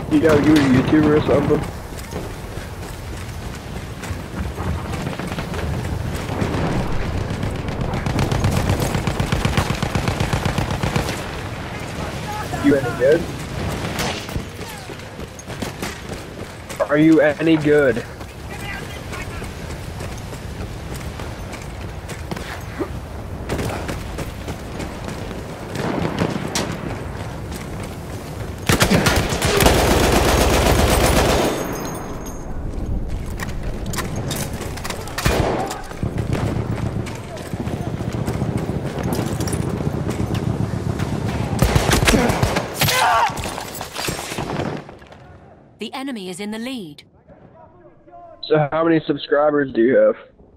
You know, you a YouTuber or something? You any good? Are you any good? The enemy is in the lead. So how many subscribers do you have?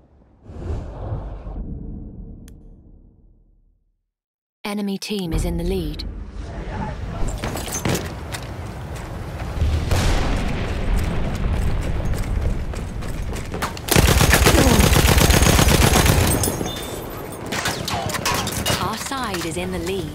Enemy team is in the lead. Our side is in the lead.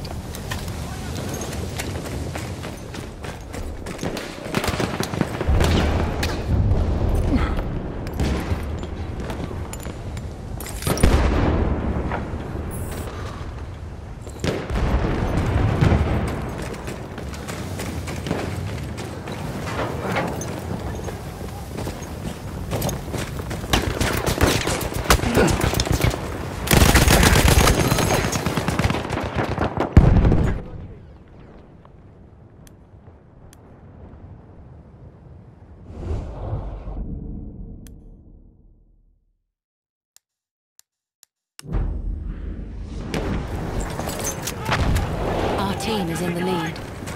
Our team is in the lead.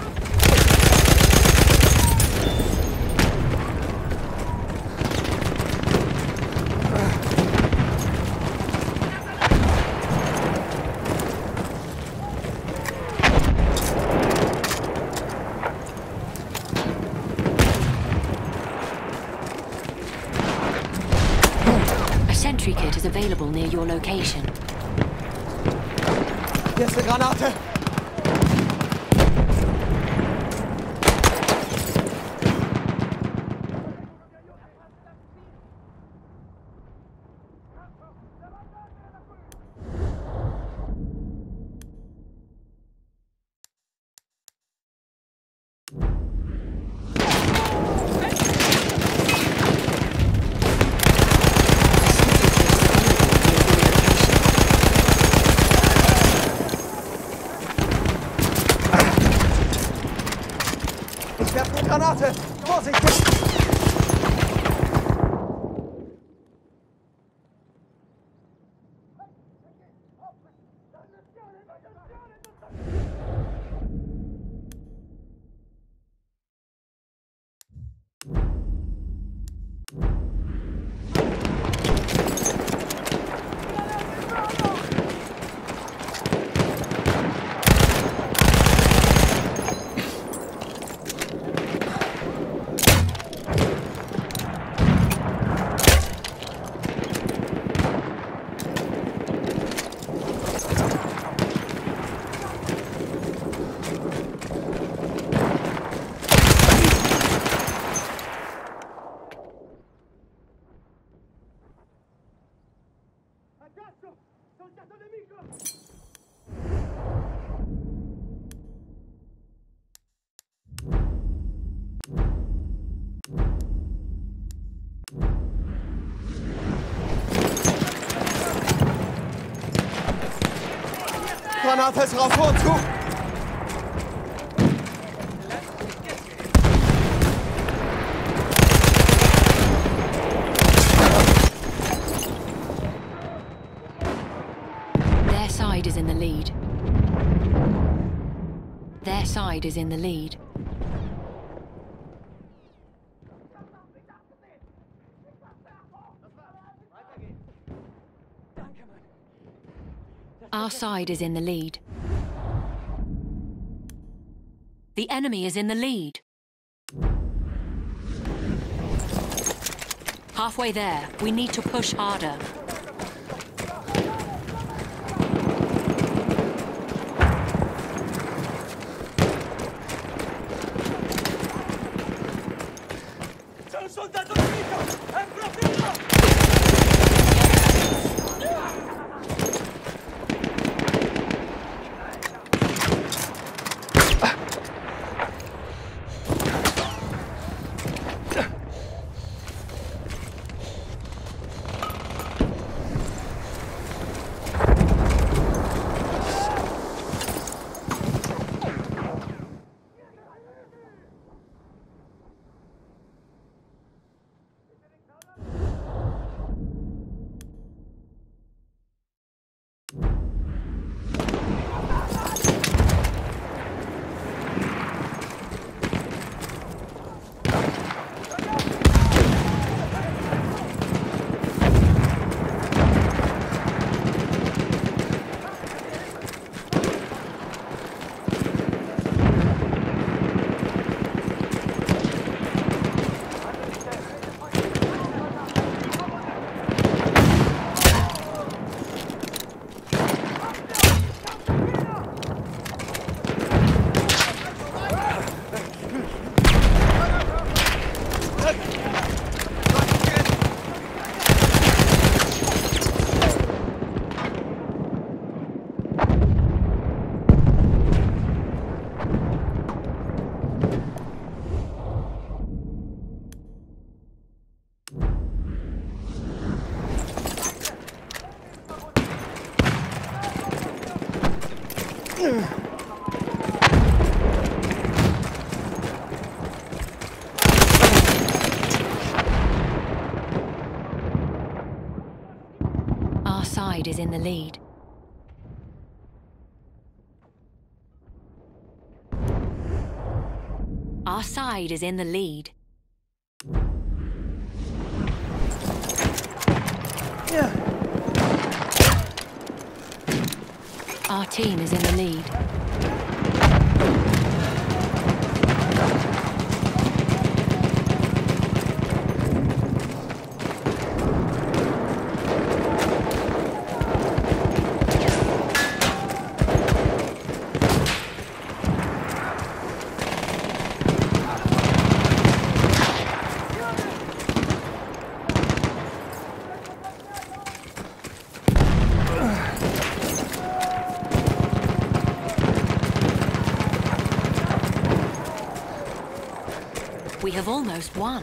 A sentry kit is available near your location. Hier ist eine Granate! Ich werfe eine Granate! Vorsicht! Granate ist raus, vor und zu! Their side is in the lead. Their side is in the lead. Our side is in the lead. The enemy is in the lead. Halfway there, we need to push harder. Our side is in the lead. Our side is in the lead. Our team is in the lead. We have almost won.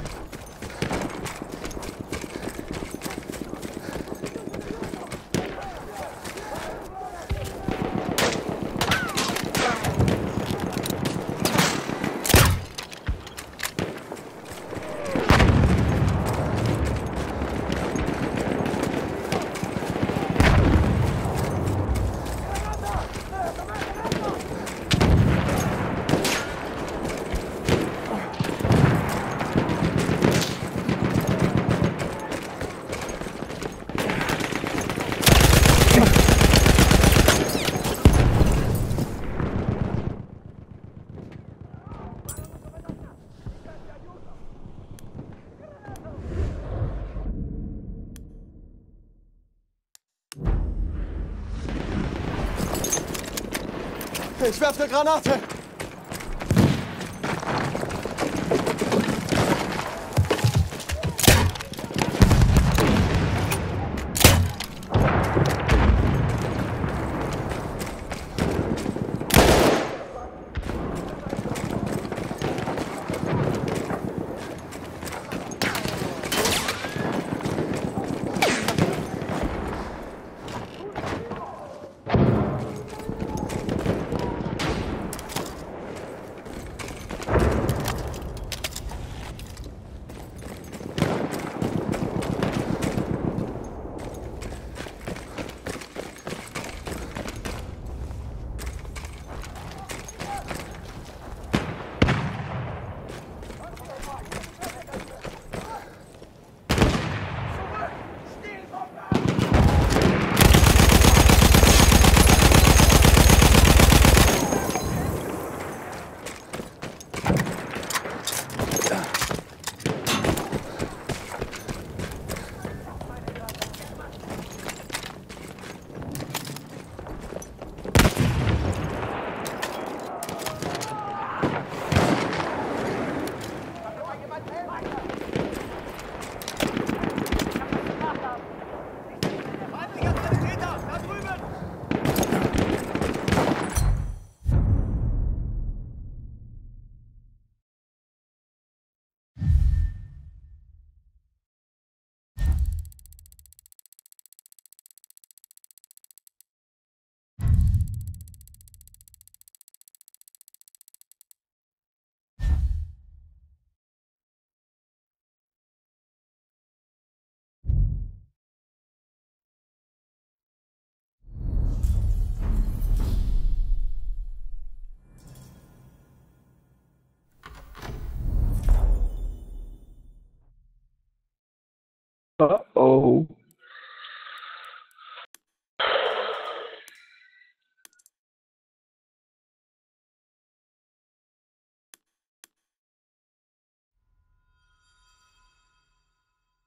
Ich werfe eine Granate! Uh-oh.